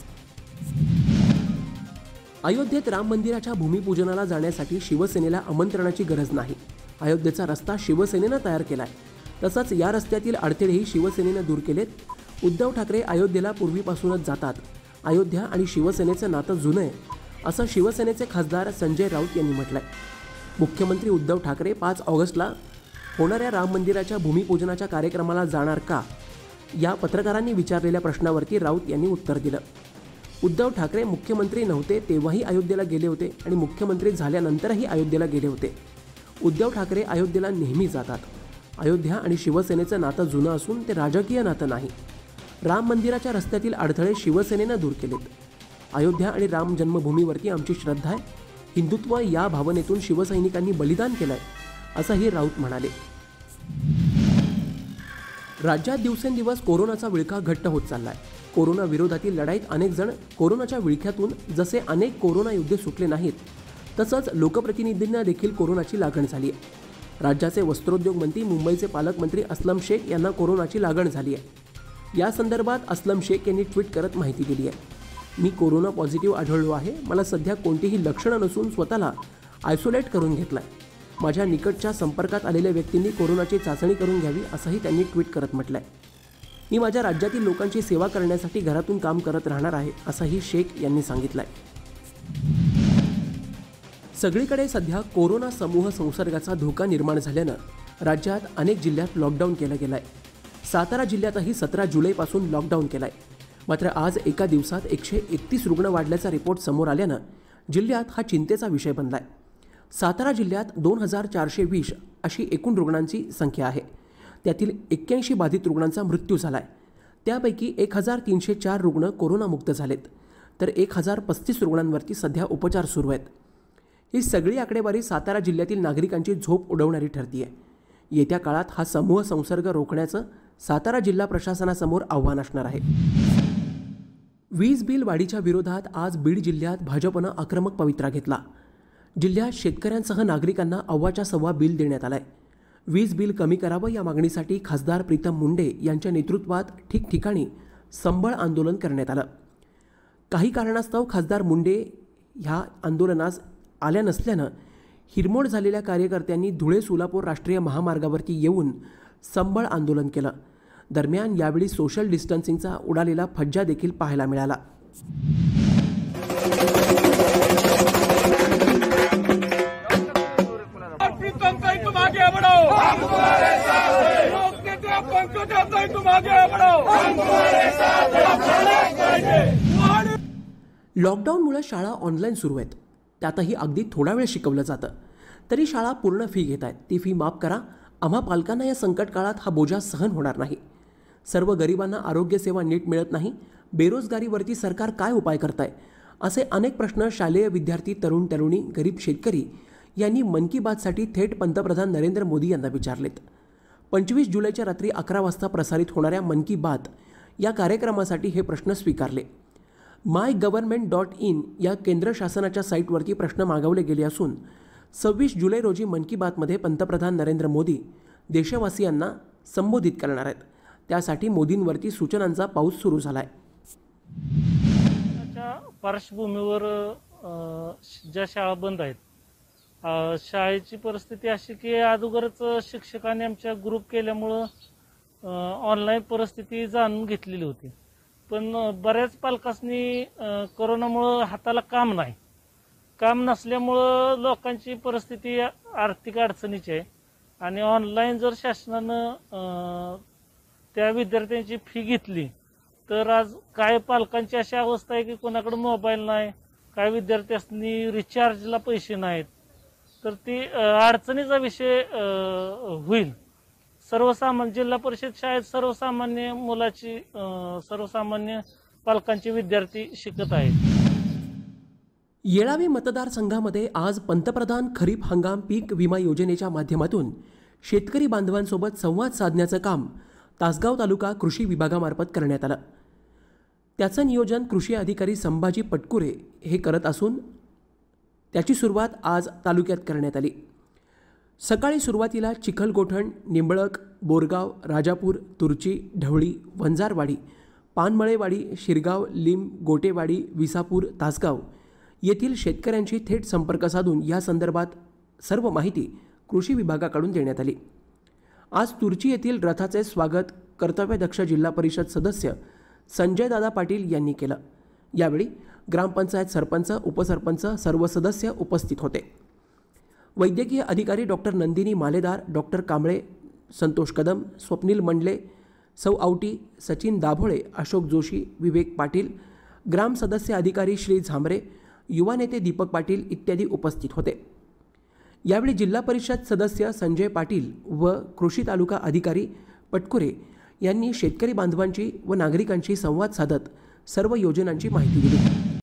अयोध्येत राम मंदिराच्या भूमिपूजनाला जाण्यासाठी शिवसेनेला आमंत्रणाची गरज नाही. अयोध्येचा रस्ता शिवसेनेनं तयार केलाय. तसंच या रस्त्यातील अडथळेही शिवसेनेनं दूर केलेत. उद्धव ठाकरे अयोध्येला पूर्वीपासूनच जातात. अयोध्या आणि शिवसेनेचं नातं जुनं आहे. असं शिवसेनेचे खासदार संजय राऊत यांनी म्हटलंय. मुख्यमंत्री उद्धव ठाकरे 5 ऑगस्टला होणाऱ्या राम मंदिराच्या भूमिपूजनाच्या कार्यक्रमाला जाणार का, या पत्रकारांनी विचारलेल्या प्रश्नावरती राऊत यांनी उत्तर दिलं. उद्धव ठाकरे मुख्यमंत्री नव्हते तेव्हाही अयोध्येला गेले होते आणि मुख्यमंत्री झाल्यानंतरही अयोध्येला गेले होते. उद्धव ठाकरे अयोध्येला नेहमी जातात. अयोध्या आणि शिवसेनेचं नातं जुनं असून ते राजकीय नातं नाही. राम मंदिराच्या रस्त्यातील अडथळे शिवसेनेनं दूर केलेत. अयोध्या आणि राम जन्मभूमीवरती आमची श्रद्धा आहे. हिंदुत्व या भावनेतून शिवसैनिकांनी बलिदान केलंय, असंही राऊत म्हणाले. राज्यात दिवसेंदिवस कोरोनाचा विळखा घट्ट होत चाललाय. कोरोना विरोधातील लढाईत अनेक जण कोरोनाच्या विळख्यातून जसे अनेक कोरोना योद्धे सुटले नाहीत, तसंच लोकप्रतिनिधींना देखील कोरोनाची लागण झाली आहे. राज्याचे वस्त्रोद्योग मंत्री मुंबईचे पालकमंत्री अस्लम शेख यांना कोरोनाची लागण झाली आहे. या संदर्भात अस्लम शेख यांनी ट्विट करत माहिती दिली आहे. मी कोरोना पॉझिटिव्ह आढळलो आहे. मला सध्या कोणतीही लक्षणं नसून स्वतःला आयसोलेट करून घेतलं आहे. माझ्या निकटच्या संपर्कात आलेल्या व्यक्तींनी कोरोनाची चाचणी करून घ्यावी, असंही त्यांनी ट्विट करत म्हटलं आहे. मी माझ्या राज्यातील लोकांची सेवा करण्यासाठी घरातून काम करत राहणार आहे, असंही शेख यांनी सांगितलं आहे. सगळीकडे सध्या कोरोना समूह संसर्गाचा धोका निर्माण झाल्यानं राज्यात अनेक जिल्ह्यात लॉकडाऊन केलं गेलं आहे. सातारा जिल्ह्यातही 17 जुलैपासून लॉकडाऊन केलं आहे. मात्र आज एका दिवसात 131 रुग्ण वाढल्याचा रिपोर्ट समोर आल्यानं जिल्ह्यात हा चिंतेचा विषय बनला आहे. सातारा जिल्ह्यात 2420 अशी एकूण रुग्णांची संख्या आहे. त्यातील 81 बाधित रुग्णांचा मृत्यू झाला आहे. त्यापैकी 1304 रुग्ण कोरोनामुक्त झालेत, तर 1035 रुग्णांवरती सध्या उपचार सुरू आहेत. ही सगळी आकडेवारी सातारा जिल्ह्यातील नागरिकांची झोप उडवणारी ठरतीये. येत्या काळात हा समूह संसर्ग रोखण्याचं सातारा जिल्हा प्रशासनासमोर आव्हान असणार आहे. वीज बिल वाढीच्या विरोधात आज बीड जिल्ह्यात भाजपनं आक्रमक पवित्रा घेतला. जिल्ह्यात शेतकऱ्यांसह नागरिकांना अव्वाच्या सव्वा बिल देण्यात आलंय. वीज बिल कमी करावं या मागणीसाठी खासदार प्रीतम मुंडे यांच्या नेतृत्वात ठिकठिकाणी संबळ आंदोलन करण्यात आलं. काही कारणास्तव खासदार मुंडे ह्या आंदोलनास आल्या नसल्यानं हिरमोड झालेल्या कार्यकर्त्यांनी धुळे सोलापूर राष्ट्रीय महामार्गावरती येऊन संबळ आंदोलन केलं. दरम्यान यावेळी सोशल डिस्टन्सिंगचा उडालेला फज्जा देखील पाहायला मिळाला. लॉकडाऊनमुळे शाळा ऑनलाईन सुरू आहेत. त्यातही अगदी थोडा वेळ शिकवलं जातं, तरी शाळा पूर्ण फी घेत आहेत. ती फी माफ करा. आम्हा पालकांना या संकट काळात हा बोजा सहन होणार नाही. सर्व गरिबांना आरोग्यसेवा नीट मिळत नाही. बेरोजगारीवरती सरकार काय उपाय करताय, असे अनेक प्रश्न शालेय विद्यार्थी, तरुण तरुणी, गरीब शेतकरी यांनी मन की बातसाठी थेट पंतप्रधान नरेंद्र मोदी यांना विचारलेत. 25 जुलैच्या रात्री 11 वाजता प्रसारित होणाऱ्या मन की बात या कार्यक्रमासाठी हे प्रश्न स्वीकारले. MyGovernment.in या केंद्र शासनाच्या साईटवरती प्रश्न मागवले गेले असून 26 जुलै रोजी मन की बातमध्ये पंतप्रधान नरेंद्र मोदी देशवासियांना संबोधित करणार आहेत. त्यासाठी मोदींवरती सूचनांचा पाऊस सुरू झाला आहे. पार्श्वभूमीवर ज्या शाळा बंद आहेत, शाळेची परिस्थिती अशी की अगोदरच शिक्षकांनी आमच्या ग्रुप केल्यामुळं ऑनलाईन परिस्थिती जाणून घेतलेली होती. पण बऱ्याच पालकांनी कोरोनामुळं हाताला काम नसल्यामुळं लोकांची परिस्थिती आर्थिक अडचणीची आहे. आणि ऑनलाईन जर शासनानं त्या विद्यार्थ्यांची फी घेतली तर आज काय पालकांची अशी अवस्था आहे की कोणाकडे मोबाईल नाही, काय विद्यार्थ्यांनी रिचार्जला पैसे नाहीत, तर ती अडचणीचा विषय होईल. सर्वसामान्य जिल्हा परिषद शाळेत सर्वसामान्य मुलाची सर्वसामान्य पालकांचे विद्यार्थी शिकत आहेत. येळावी मतदारसंघामध्ये आज पंतप्रधान खरीप हंगाम पीक विमा योजनेच्या माध्यमातून शेतकरी बांधवांसोबत संवाद साधण्याचं काम तासगाव तालुका कृषी विभागामार्फत करण्यात आलं. त्याचं नियोजन कृषी अधिकारी संभाजी पटकुरे हे करत असून त्याची सुरुवात आज तालुक्यात करण्यात आली. सकाळी सुरुवातीला चिखलगोठण, निंबळक, बोरगाव, राजापूर, तुर्ची, ढवळी, वंजारवाडी, पानमळेवाडी, शिरगाव, लिंब, गोटेवाडी, विसापूर, तासगाव येथील शेतकऱ्यांशी थेट संपर्क साधून या संदर्भात सर्व माहिती कृषी विभागाकडून देण्यात आली. आज तुर्ची येथील रथाचे स्वागत कर्तव्यदक्ष जिल्हा परिषद सदस्य संजयदादा पाटील यांनी केलं. यावेळी ग्रामपंचायत सरपंच, उपसरपंच सर्व सदस्य उपस्थित होते. वैद्यकीय अधिकारी डॉक्टर नंदिनी मालेदार, डॉक्टर कांबळे, संतोष कदम, स्वप्नील मंडले, सौ आवटी, सचिन दाभोळे, अशोक जोशी, विवेक पाटील, ग्राम सदस्य अधिकारी श्री झांबरे, युवा नेते दीपक पाटील इत्यादी उपस्थित होते. यावेळी जिल्हा परिषद सदस्य संजय पाटील व कृषी तालुका अधिकारी पटकुरे यांनी शेतकरी बांधवांची व नागरिकांशी संवाद साधत सर्व योजनांची माहिती दिली.